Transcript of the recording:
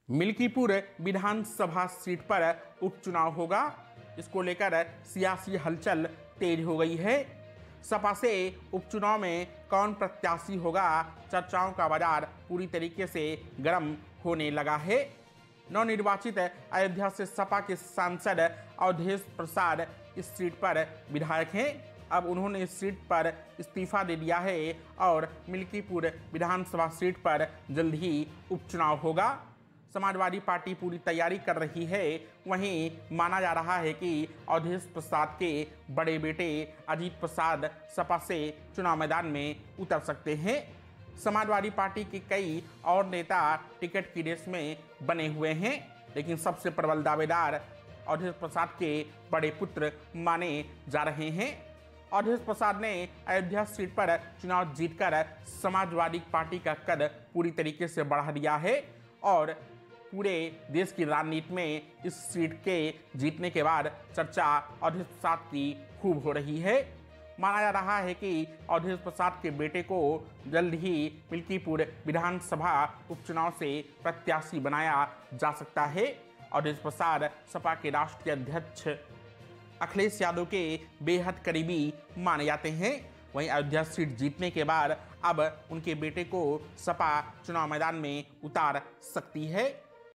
मिल्कीपुर विधानसभा seat पर उपचुनाव होगा। इसको लेकर सियासी हलचल तेज हो गई है। सपा से उपचुनाव में कौन प्रत्याशी होगा, चर्चाओं का बाजार पूरी तरीके से गर्म होने लगा है। नवनिर्वाचित अयोध्या से सपा के सांसद अवधेश प्रसाद इस सीट पर विधायक हैं। अब उन्होंने इस सीट पर इस्तीफा दे दिया है और मिल्कीपुर विधानसभा सीट पर जल्द ही उपचुनाव होगा। समाजवादी पार्टी पूरी तैयारी कर रही है। वहीं माना जा रहा है कि अवधेश प्रसाद के बड़े बेटे अजीत प्रसाद सपा से चुनाव मैदान में उतर सकते हैं। समाजवादी पार्टी के कई और नेता टिकट की रेस में बने हुए हैं, लेकिन सबसे प्रबल दावेदार अवधेश प्रसाद के बड़े पुत्र माने जा रहे हैं। अवधेश प्रसाद ने अयोध्या सीट पर चुनाव जीतकर समाजवादी पार्टी का कद पूरी तरीके से बढ़ा दिया है और पूरे देश की राजनीति में इस सीट के जीतने के बाद चर्चा अवधेश प्रसाद की खूब हो रही है। माना जा रहा है कि अवधेश प्रसाद के बेटे को जल्द ही मिल्कीपुर विधानसभा उपचुनाव से प्रत्याशी बनाया जा सकता है। अवधेश प्रसाद सपा के राष्ट्रीय अध्यक्ष अखिलेश यादव के बेहद करीबी माने जाते हैं। वहीं अयोध्या सीट जीतने के बाद अब उनके बेटे को सपा चुनाव मैदान में उतार सकती है।